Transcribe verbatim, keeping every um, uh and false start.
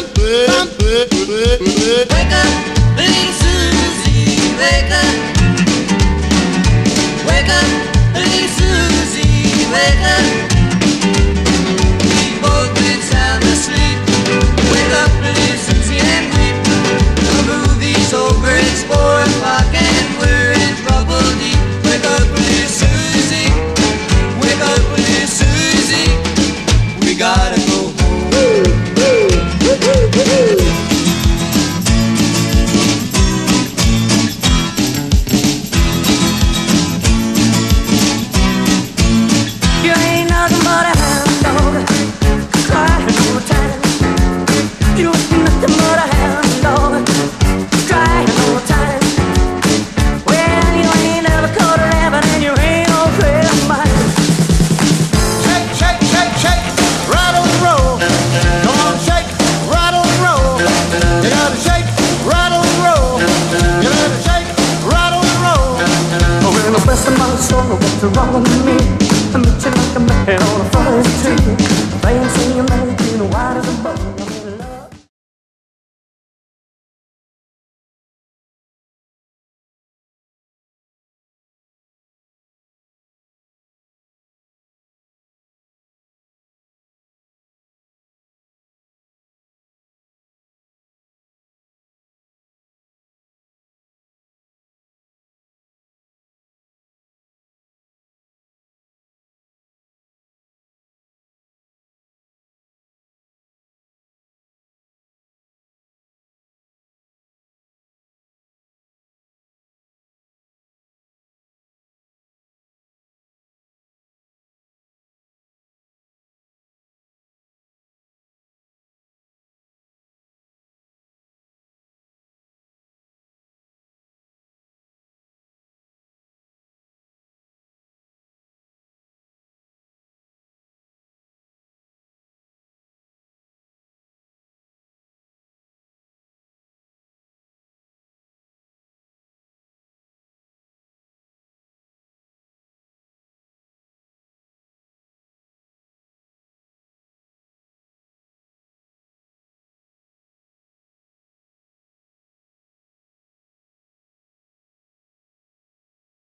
Wake up, little Susie, wake up. Wake up, little Susie, wake up. We both been sound asleep. Wake up, little Susie, and weep. The movie's over, it's four o'clock and we're in trouble deep. Wake up, little Susie, wake up, little Susie. We gotta go home. You ain't nothing but a hound dog, crying all the time. You